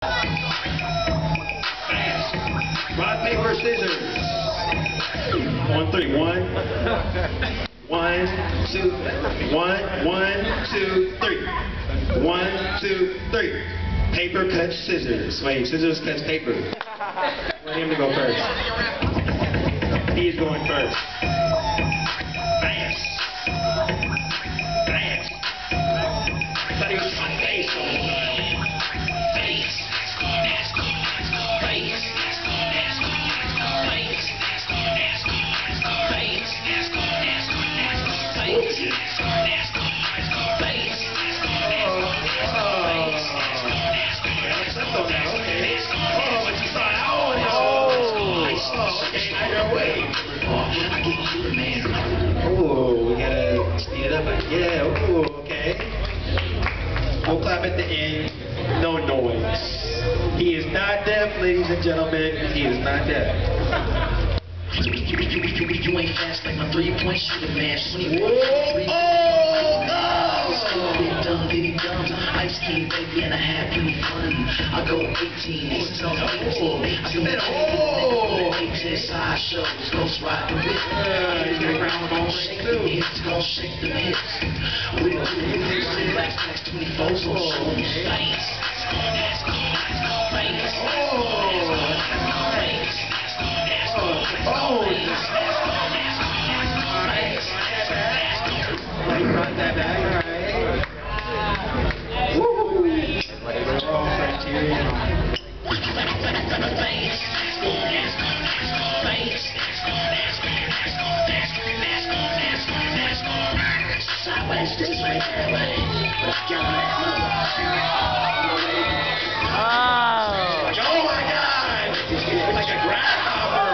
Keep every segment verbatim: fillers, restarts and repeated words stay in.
Rock, paper, scissors. One, three. One. One, two. One, one, two, three. One, two, three. Paper cuts scissors. Wait, scissors cuts paper. I want him to go first. He's going first. Fast. Fast. I thought he was trying to face someone. Face. Face. Face. Oh, we gotta speed it up. Yeah, oh, okay. We'll clap at the end. No noise. He is not deaf, ladies and gentlemen. He is not deaf. You, you, you, you, you ain't fast like my three-point shooter, man. Whoa, oh, no! Big dumb, big dumb. Ice King, baby, and I have plenty fun. I go eighteen, it's on eighteen. I can bet oh! eighteen side shows, ghost ride the whip. Get the ground, gon' shake the hips, gon' shake the hips. With two black stacks, twenty-fours on shoulders. Face, face, face. Oh, run that back, alright. Woo! Sideways, this way, that way. Oh! Oh my God! Like a grasshopper!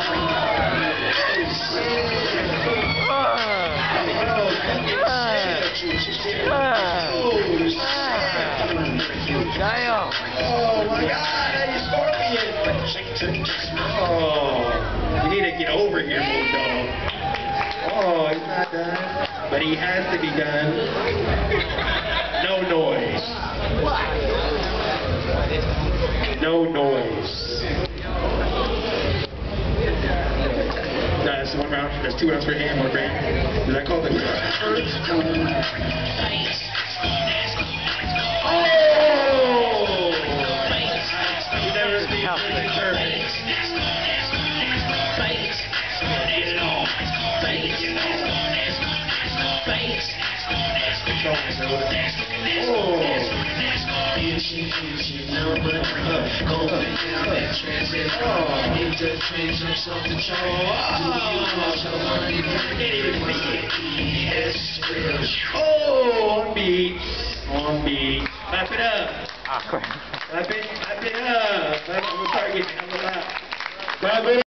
Mateo. Oh my God, you scorpion! Oh, you need to get over here, little dog. Oh, he's not done, but he has to be done. No noise. No noise. No, that's one round. That's two rounds for him, one round. Is that called the first? Oh! You never see it perfect. Oh, on beat, on beat. Clap it up. Ah, crap. Clap it, clap it up. That's what we're targeting. Clap it.